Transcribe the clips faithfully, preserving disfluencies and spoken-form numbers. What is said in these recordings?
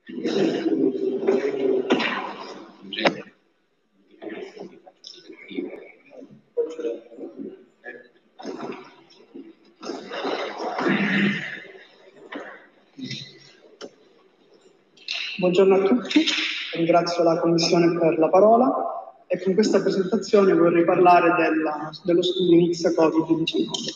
Buongiorno a tutti, ringrazio la Commissione per la parola e con questa presentazione vorrei parlare della, dello studio N I X Covid diciannove.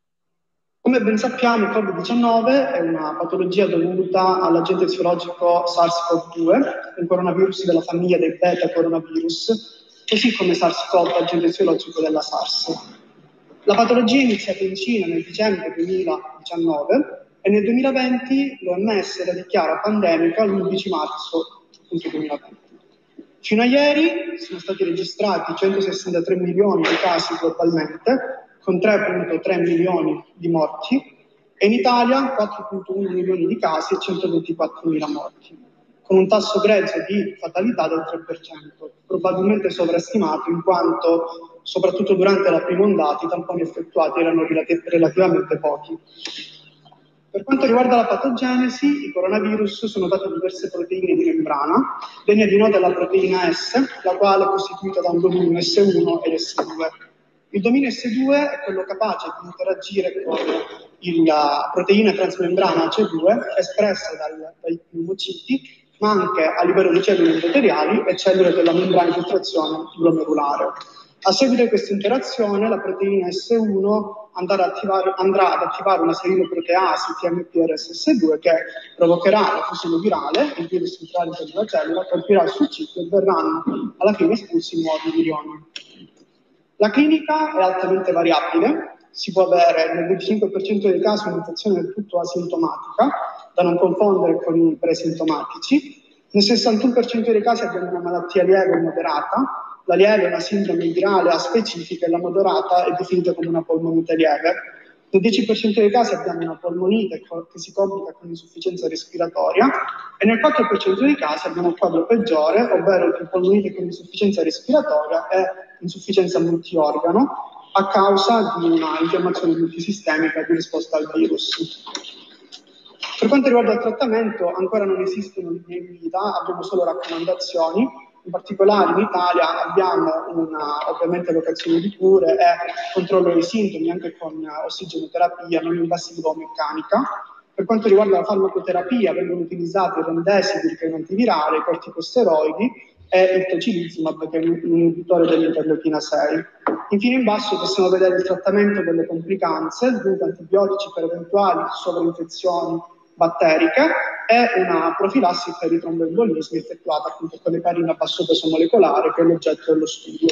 Come ben sappiamo, il Covid diciannove è una patologia dovuta all'agente sierologico SARS-CoV due, un coronavirus della famiglia dei beta coronavirus, così come SARS-CoV, agente sierologico della SARS. La patologia è iniziata in Cina nel dicembre duemiladiciannove e nel duemilaventi l'O M S la dichiara pandemica l'undici marzo duemilaventi. Fino a ieri sono stati registrati centosessantatré milioni di casi globalmente, con tre virgola tre milioni di morti, e in Italia quattro virgola uno milioni di casi e centoventiquattromila morti, con un tasso grezzo di fatalità del tre per cento, probabilmente sovrastimato in quanto, soprattutto durante la prima ondata, i tamponi effettuati erano relativamente pochi. Per quanto riguarda la patogenesi, i coronavirus sono dati diverse proteine di membrana, degne di nota la proteina S, la quale è costituita da un dominio S uno ed S due. Il dominio S due è quello capace di interagire con la proteina transmembrana A C E due espressa dal, dai pneumociti, ma anche a livello di cellule endoteliali e cellule della membrana di filtrazione glomerulare. A seguito di questa interazione, la proteina S uno andrà ad attivare, andrà ad attivare una serinoproteasi T M P R S S due che provocherà la fusione virale, il virus entrerà all'interno della cellula, colpirà il suo ciclo e verranno alla fine espulsi nuovi virioni. La clinica è altamente variabile, si può avere nel venticinque per cento dei casi un'infezione del tutto asintomatica, da non confondere con i presintomatici. Nel sessantuno per cento dei casi abbiamo una malattia lieve o moderata. La lieve è una sindrome virale aspecifica e la moderata è definita come una polmonite lieve. Nel dieci per cento dei casi abbiamo una polmonite che si complica con insufficienza respiratoria e nel quattro per cento dei casi abbiamo un quadro peggiore, ovvero una polmonite con insufficienza respiratoria e insufficienza multiorgano a causa di una infiammazione multisistemica di risposta al virus. Per quanto riguarda il trattamento, ancora non esistono linee guida, abbiamo solo raccomandazioni. In particolare in Italia abbiamo una, ovviamente, locazione di cure e controllo dei sintomi anche con ossigenoterapia non invasiva o meccanica. Per quanto riguarda la farmacoterapia vengono utilizzati il remdesivir, che è un antivirale, i corticosteroidi e il tocilizumab, che è un inibitore dell'interleuchina sei. Infine in basso possiamo vedere il trattamento delle complicanze, dunque antibiotici per eventuali sovrainfezioni batteriche e una profilassi per i tromboembolismi effettuata appunto con l'eparina a basso peso molecolare, che è l'oggetto dello studio.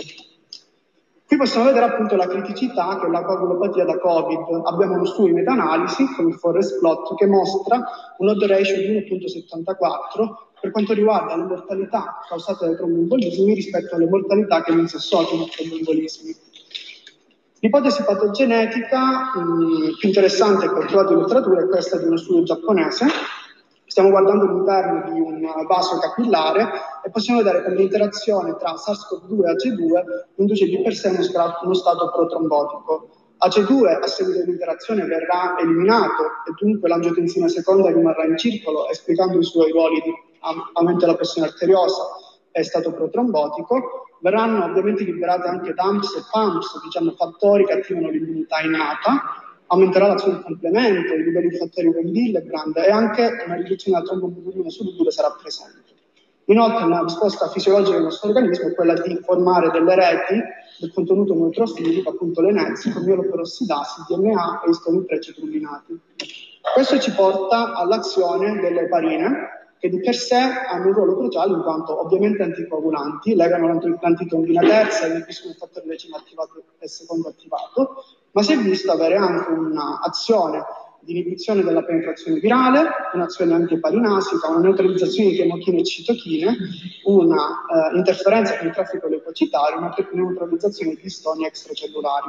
Qui possiamo vedere appunto la criticità che è la coagulopatia da Covid. Abbiamo uno studio in meta-analisi con il forest plot che mostra un odds ratio di uno virgola settantaquattro per quanto riguarda le mortalità causate dai tromboembolismi rispetto alle mortalità che non si associano ai tromboembolismi. L'ipotesi patogenetica mh, più interessante che ho trovato in letteratura è questa di uno studio giapponese. Stiamo guardando l'interno di un vaso capillare e possiamo vedere come l'interazione tra SARS-CoV due e A C E due induce di per sé uno, uno stato protrombotico. A C E due a seguito dell'interazione verrà eliminato e dunque l'angiotensina seconda rimarrà in circolo, esplicando i suoi ruoli di aumento della pressione arteriosa e stato protrombotico. Verranno ovviamente liberate anche D A M P S e P A M P S, diciamo fattori che attivano l'immunità innata. Aumenterà l'azione di complemento, i livelli di fattori Van Willebrand e anche una riduzione della tromboglobulina solubile sarà presente. Inoltre una risposta fisiologica del nostro organismo è quella di formare delle reti del contenuto neutrofilico, appunto le N E T S, con mieloperossidasi, D N A e istoni precitrulinati. Questo ci porta all'azione delle eparine, che di per sé hanno un ruolo cruciale in quanto ovviamente anticoagulanti, legano l'antitombina terza e il fattore lecino attivato e secondo attivato, ma si è visto avere anche un'azione di inibizione della penetrazione virale, un'azione antieparinasica, una neutralizzazione di chemochine e citochine, una eh, interferenza con il traffico leucocitario, una neutralizzazione di istoni extracellulari.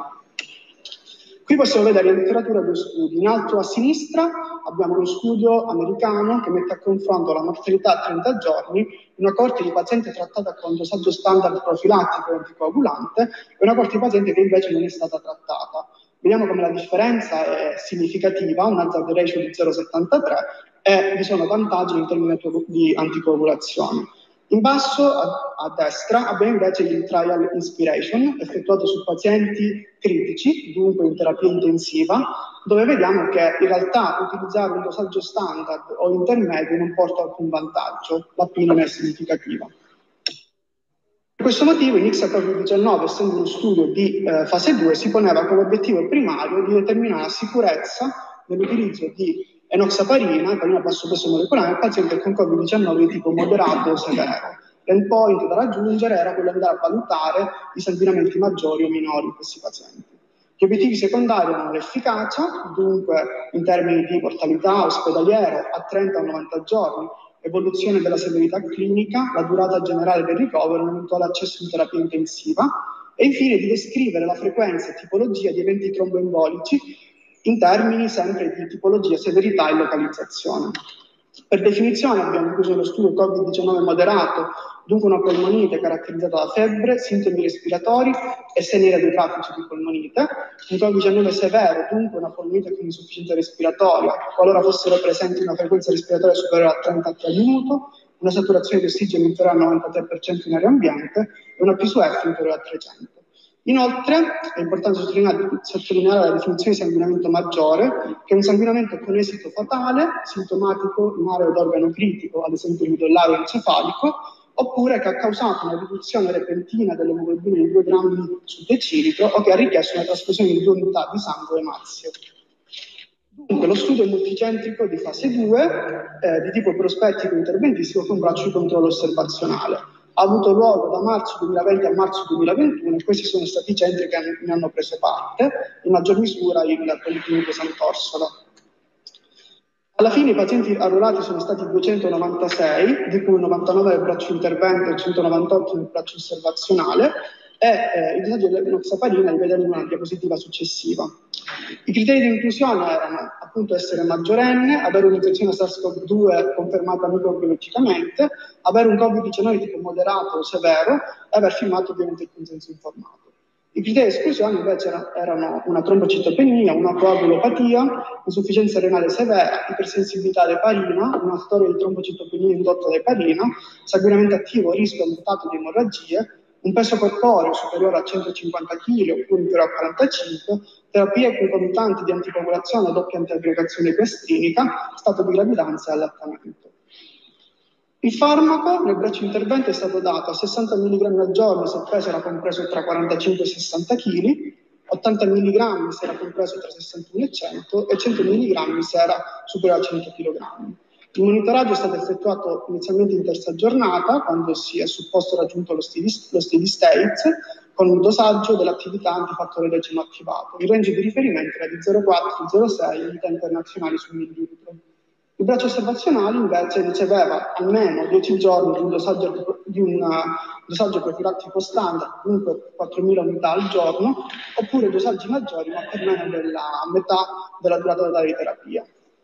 Qui possiamo vedere in letteratura due studi. In alto a sinistra abbiamo uno studio americano che mette a confronto la mortalità a trenta giorni in una coorte di pazienti trattata con dosaggio standard profilattico e anticoagulante e una coorte di pazienti che invece non è stata trattata. Vediamo come la differenza è significativa, un hazard ratio di zero virgola settantatré, e vi sono vantaggi in termini di anticoagulazione. In basso, a, a destra, abbiamo invece il trial Inspiration, effettuato su pazienti critici, dunque in terapia intensiva, dove vediamo che in realtà utilizzare un dosaggio standard o intermedio non porta alcun vantaggio, la P non è significativa. Per questo motivo in X A Covid diciannove, essendo uno studio di eh, fase due, si poneva come obiettivo primario di determinare la sicurezza nell'utilizzo di enoxaparina, eparina a basso peso molecolare, nel paziente con Covid diciannove di tipo moderato o severo. L'endpoint da raggiungere era quello di andare a valutare i sanguinamenti maggiori o minori in questi pazienti. Gli obiettivi secondari erano l'efficacia, dunque in termini di mortalità ospedaliera a trenta o novanta giorni, evoluzione della severità clinica, la durata generale del ricovero, l'eventuale accesso in terapia intensiva, e infine di descrivere la frequenza e tipologia di eventi tromboembolici in termini sempre di tipologia, severità e localizzazione. Per definizione abbiamo incluso lo studio Covid diciannove moderato, dunque una polmonite caratterizzata da febbre, sintomi respiratori e segni radiografici di polmonite, un Covid diciannove severo, dunque una polmonite con insufficienza respiratoria, qualora fossero presenti una frequenza respiratoria superiore a trenta atti al minuto, una saturazione di ossigeno inferiore al novantatré per cento in aria ambiente e una P S U F inferiore a trecento. Inoltre è importante sottolineare, sottolineare la definizione di sanguinamento maggiore, che è un sanguinamento con esito fatale, sintomatico in area d'organo critico, ad esempio il midollare o encefalico, oppure che ha causato una riduzione repentina dell'emoglobina di due grammi su decilitro o che ha richiesto una trasfusione di due unità di sangue emazio. Dunque lo studio multicentrico di fase due, eh, di tipo prospettico interventistico con braccio di controllo osservazionale. Ha avuto luogo da marzo duemilaventi a marzo duemilaventuno e questi sono stati i centri che ne hanno preso parte, in maggior misura il Policlinico Sant'Orsola. Alla fine i pazienti arruolati sono stati duecentonovantasei, di cui novantanove nel braccio intervento e centonovantotto nel braccio osservazionale, e eh, il dosaggio dell'enoxaparina li vedremo in una diapositiva successiva. I criteri di inclusione erano appunto essere maggiorenne, avere un'infezione SARS-CoV due confermata microbiologicamente, avere un Covid diciannove tipo moderato o severo e aver firmato ovviamente il consenso informato. I criteri di esclusione invece erano una trombocitopenia, una coagulopatia, insufficienza renale severa, ipersensibilità ad eparina, una storia di trombocitopenia indotta da eparina, sanguinamento attivo, rischio aumentato di emorragie, un peso corporeo superiore a centocinquanta chili oppure inferiore a quarantacinque, terapie concomitanti di anticoagulazione o doppia antiaggregazione questrinica, stato di gravidanza e allattamento. Il farmaco nel braccio intervento è stato dato a sessanta milligrammi al giorno se il peso era compreso tra quarantacinque e sessanta chili, ottanta milligrammi se era compreso tra sessantuno e cento e cento milligrammi se era superiore a cento chilogrammi. Il monitoraggio è stato effettuato inizialmente in terza giornata, quando si è supposto raggiunto lo steady, lo steady state, con un dosaggio dell'attività antifattore decimo attivato. Il range di riferimento era di zero virgola quattro zero sei unità internazionali su millilitro. Il braccio osservazionale invece riceveva almeno dieci giorni di un dosaggio, di un dosaggio profilattico standard, dunque quattromila unità al giorno, oppure dosaggi maggiori ma per meno della metà della durata totale di terapia.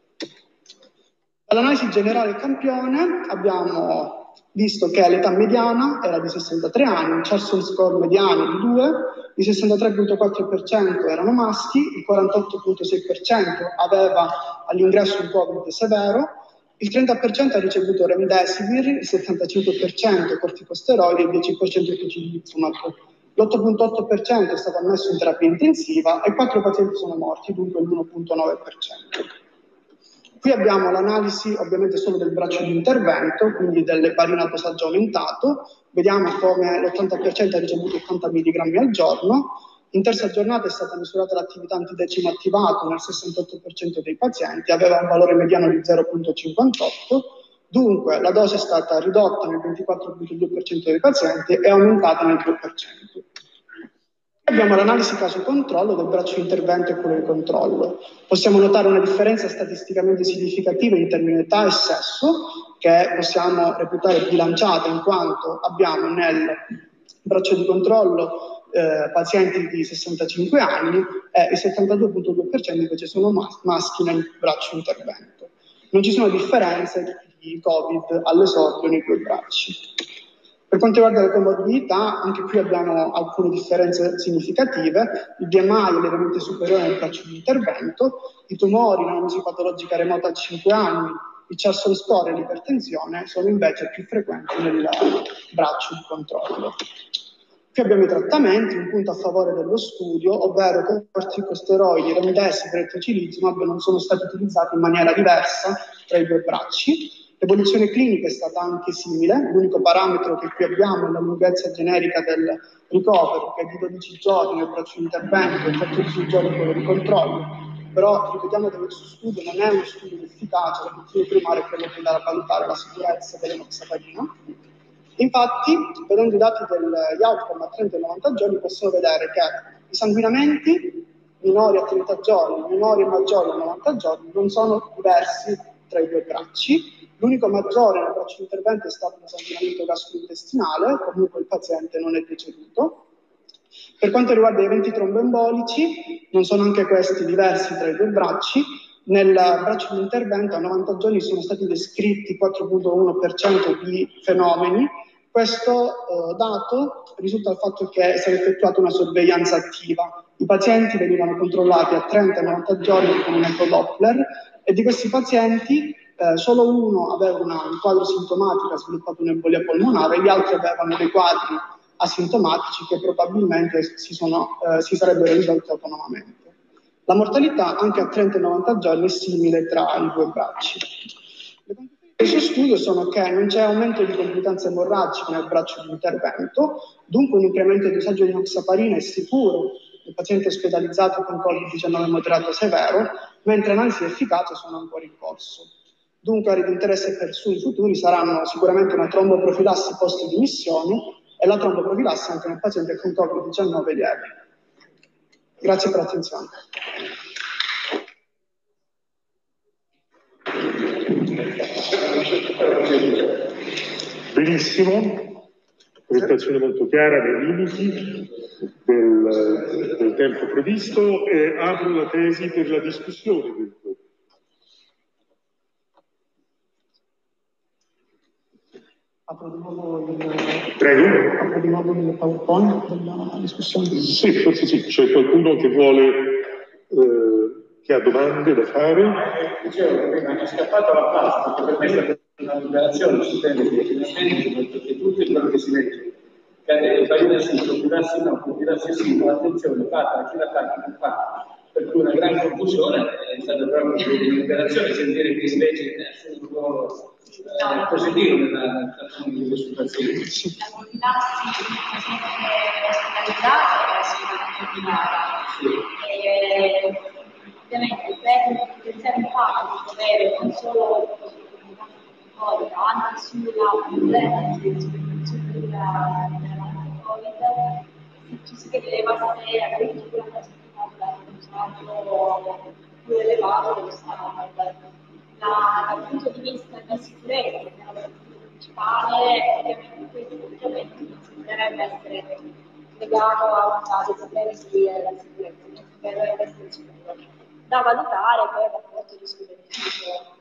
Dall'analisi generale del campione abbiamo visto che l'età mediana era di sessantatré anni, un Charson score mediano di due, il sessantatré virgola quattro per cento erano maschi, il quarantotto virgola sei per cento aveva all'ingresso un Covid severo, il trenta per cento ha ricevuto remdesivir, il settantacinque per cento corticosteroidi e il dieci per cento tocilizumab. L'otto virgola otto per cento è stato ammesso in terapia intensiva e quattro pazienti sono morti, dunque l'uno virgola nove per cento. Qui abbiamo l'analisi ovviamente solo del braccio di intervento, quindi dell'eparina a dosaggio aumentato. Vediamo come l'ottanta per cento ha ricevuto ottanta milligrammi al giorno. In terza giornata è stata misurata l'attività antidecimo attivato nel sessantotto per cento dei pazienti, aveva un valore mediano di zero virgola cinquantotto, dunque la dose è stata ridotta nel ventiquattro virgola due per cento dei pazienti e aumentata nel due per cento. Abbiamo l'analisi caso controllo del braccio di intervento e quello di controllo. Possiamo notare una differenza statisticamente significativa in termini di età e sesso, che possiamo reputare bilanciata in quanto abbiamo nel braccio di controllo eh, pazienti di sessantacinque anni e il settantadue virgola due per cento invece sono mas- maschi nel braccio intervento. Non ci sono differenze di Covid all'esordio nei due bracci. Per quanto riguarda le comorbidità, anche qui abbiamo alcune differenze significative. Il B M I è lievemente superiore nel braccio di intervento, i tumori, l'anosi patologica remota a cinque anni, il Charson score e l'ipertensione sono invece più frequenti nel braccio di controllo. Qui abbiamo i trattamenti, un punto a favore dello studio, ovvero che i corticosteroidi, remdesivir e tocilizumab non sono stati utilizzati in maniera diversa tra i due bracci. L'evoluzione clinica è stata anche simile, l'unico parametro che qui abbiamo è la lunghezza generica del ricovero, che è di dodici giorni nel braccio di intervento e quattordici giorni quello di controllo. Però ripetiamo che questo studio non è uno studio di efficacia, l'obiettivo primario è quello di andare a valutare la sicurezza dell'enoxaparina. Infatti, vedendo i dati degli outcome a trenta e novanta giorni, possiamo vedere che i sanguinamenti minori a trenta giorni, minori e maggiori a novanta giorni, non sono diversi tra i due bracci. L'unico maggiore nel braccio di intervento è stato un sanguinamento gastrointestinale, comunque il paziente non è deceduto. Per quanto riguarda gli eventi tromboembolici, non sono anche questi diversi tra i due bracci. Nel braccio di intervento a novanta giorni sono stati descritti quattro virgola uno per cento di fenomeni. Questo eh, dato risulta dal fatto che è stata effettuata una sorveglianza attiva. I pazienti venivano controllati a trenta e novanta giorni con un ecodoppler e di questi pazienti eh, solo uno aveva una, un quadro sintomatico, ha sviluppato un'embolia polmonare, gli altri avevano dei quadri asintomatici che probabilmente si, sono, eh, si sarebbero risolti autonomamente. La mortalità anche a trenta e novanta giorni è simile tra i due bracci. Le conclusioni di questo studio sono che non c'è aumento di complicanze emorragiche nel braccio di intervento, dunque un incremento di dosaggio di enoxaparina è sicuro nel paziente ospedalizzato con Covid diciannove moderato severo, mentre analisi di efficacia sono ancora in corso. Dunque, aree di interesse per studi futuri saranno sicuramente una tromboprofilassi post-dimissioni e la tromboprofilassi anche nel paziente con Covid diciannove lieve. Grazie per l'attenzione. Benissimo, presentazione molto chiara dei limiti del, del tempo previsto e apro la tesi per la discussione del gruppo. Apro di nuovo il, Prego. apro di nuovo il PowerPoint della discussione. Sì, forse sì, c'è qualcuno che vuole, eh, che ha domande da fare? Dicevo, prima è scappato la pasta, perché per me è stata una liberazione, si prende i finanziamenti, perché tutto è quello che si legge. Farina sì, profilassi no, profilassi sì, ma attenzione, fate, chi la fa, chi la fa. Per cui una gran confusione è stata proprio una liberazione, sentire che invece è assunto un ruolo eh, positivo nella trattazione di questo paziente. La profilassi di un paziente ospedalizzato è assolutamente obbligata. Sì. Ovviamente per il potenziale impatto di avere non solo ma anche sulla presenza di discriminazione della malattia Covid, ci si vedeva se addirittura la settimana un usaggio più elevato dello standard. Dal punto di vista di sicurezza, che è l'obiettivo principale, ovviamente questo ovviamente sembrerebbe essere legato a una desiderio di sicurezza, non dovrebbe essere sicuro. Da valutare poi il rapporto rischio-beneficio.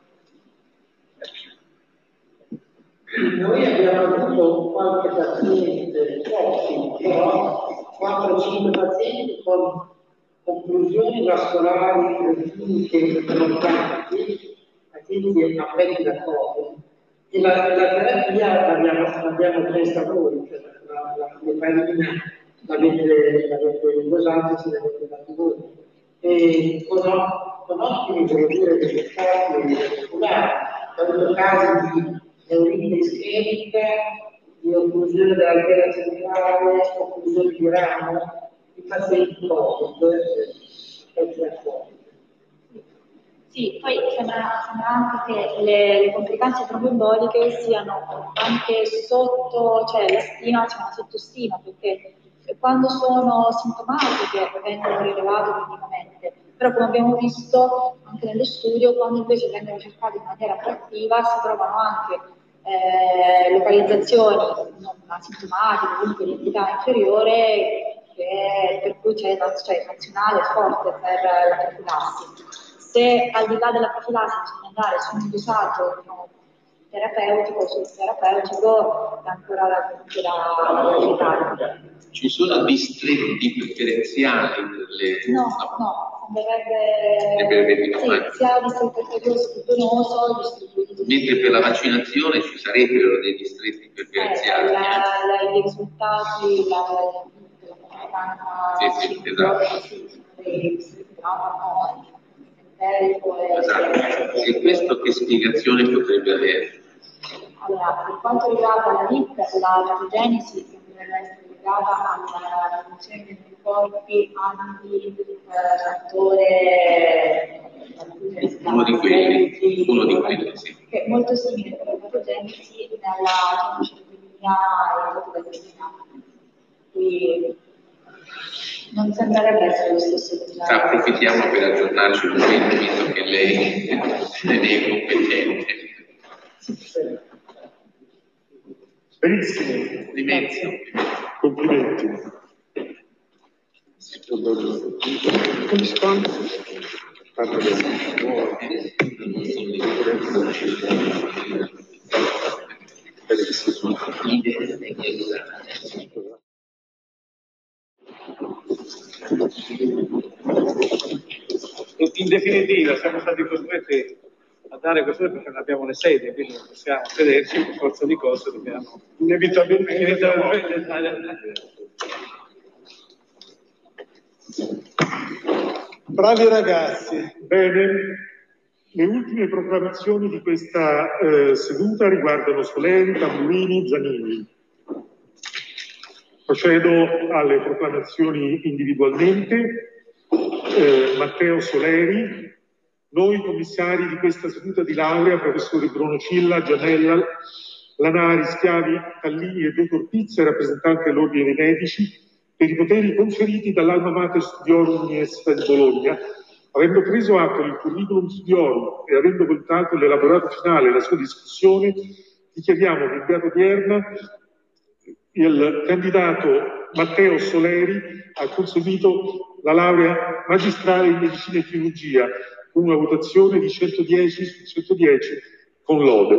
Noi abbiamo avuto qualche paziente, pochi, però quattro o cinque pazienti con occlusioni vascolari cliniche prolungate, pazienti affetti da Covid. E la, la terapia l'abbiamo, l'abbiamo presa voi, cioè la, la, l'eparina l'avete, l'avete dosata, se l'avete data voi. E con, con ottimi devo di risultati spettacolari, ho avuto casi di neurite ischemica, di occlusione della vena centrale, occlusione di ramo, di pazienti Covid, effetti a Covid. Sì, poi sembra, sembra anche che le, le complicanze tromboemboliche siano anche sotto, cioè la stima c'è una sottostima, perché quando sono sintomatiche vengono rilevate minimamente, però come abbiamo visto anche nello studio, quando invece vengono cercate in maniera proattiva si trovano anche eh, localizzazioni non asintomatiche, comunque di entità inferiore, che, per cui c'è cioè, nazionale forte per la profilassi. Se al di là della profilassi bisogna andare su un dosaggio no, terapeutico, sul terapeutico è ancora da, da, da valutare. Ci sono distretti preferenziali per le... No, no, dovrebbe sì, sia distretto cardiologico venoso distribuito. Mentre per la vaccinazione ci sarebbero dei distretti preferenziali. Eh, la, la, I risultati, la, la, la sì, sì, esatto. Esatto. E questo che spiegazione potrebbe avere? Allora, per quanto riguarda la V I P, la patogenesi dovrebbe essere legata alla riduzione dei anticorpi anti-fattore uno di quelli, uno di quelli, sì. Che è molto simile per la patogenesi nella citopenia e l'autodeterminazione. Quindi non sembrerebbe essere lo stesso esame. Approfittiamo per aggiornarci un momento, visto che lei ne è competente. Benissimo. Dimezzo. Complimenti. Come si fa? In definitiva siamo stati costretti a dare questo perché non abbiamo le sedie, quindi non possiamo sederci, per forza di cose dobbiamo inevitabilmente, inevitabilmente dare. Bravi ragazzi. Bene, le ultime proclamazioni di questa eh, seduta riguardano Soleri, Tamburini, Zanini. Procedo alle proclamazioni individualmente. Eh, Matteo Soleri. Noi commissari di questa seduta di laurea, professori Bruno Cilla, Gianella, Lanari, Schiavi, Tallini e dottor Pizza, rappresentante dell'Ordine dei Medici, per i poteri conferiti dall'Alma Mater Studiorum Università di Bologna, avendo preso atto del curriculum studiorum e avendo valutato l'elaborato finale e la sua discussione, dichiariamo che in data odierna il candidato Matteo Soleri ha conseguito la laurea magistrale in medicina e chirurgia con una votazione di centodieci su centodieci con lode.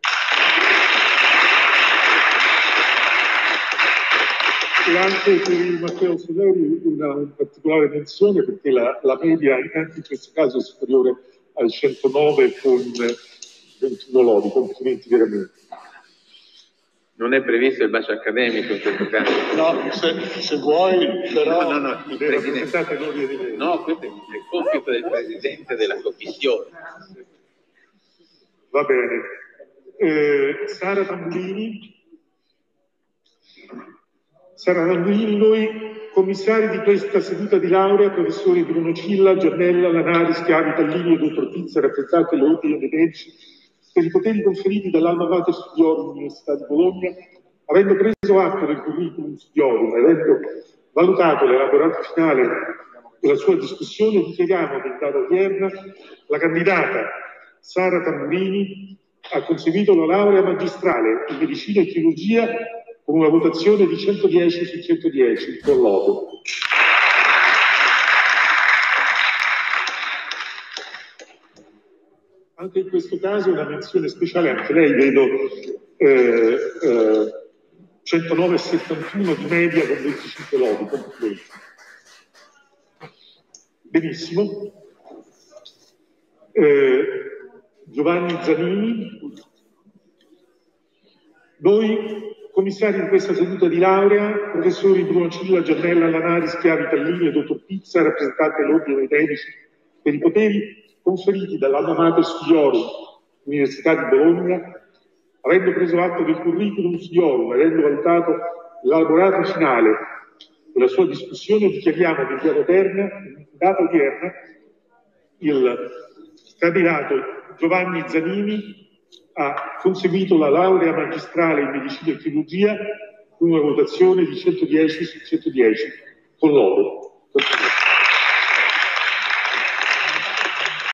E anche per il Matteo Soleri una, una particolare menzione perché la, la media anche in questo caso è superiore al centonove con ventuno lodi, complimenti veramente. Non è previsto il bacio accademico in questo caso? No, se, se vuoi, però... No, no, no, il Presidente... No, questo è il compito del Presidente della Commissione. Va bene. Eh, Sara Tamburini. Sara Tamburini, noi commissari di questa seduta di laurea, professori Bruno Cilla, Giannella, Lanari, Schiavi, Tallini e dottor Pizza, rappresentanti dell'Ordine dei Medici, per i poteri conferiti dall'Alma Mater Studiorum Università di Bologna, avendo preso atto del curriculum studiorum e avendo valutato l'elaborato finale della sua discussione, dichiariamo che in data odierna la candidata Sara Tamburini ha conseguito la laurea magistrale in medicina e chirurgia con una votazione di centodieci su centodieci con lode. Anche in questo caso una menzione speciale, anche lei vedo eh, eh, centonove virgola settantuno di media con venticinque lodi, complimenti. Benissimo. Eh, Giovanni Zanini. Noi commissari di questa seduta di laurea, professori Bruno Cilla, Giannella, Lanari, Schiavi, Tallini e dottor Pizza, rappresentante dell'Ordine dei Medici, per i poteri conferiti dall'Alma Mater Studiorum Università di Bologna, avendo preso atto del curriculum studiorum e avendo valutato l'elaborato finale della sua discussione, dichiariamo che in data odierna, in data odierna il candidato Giovanni Zanini ha conseguito la laurea magistrale in medicina e chirurgia con una votazione di centodieci su centodieci con lode.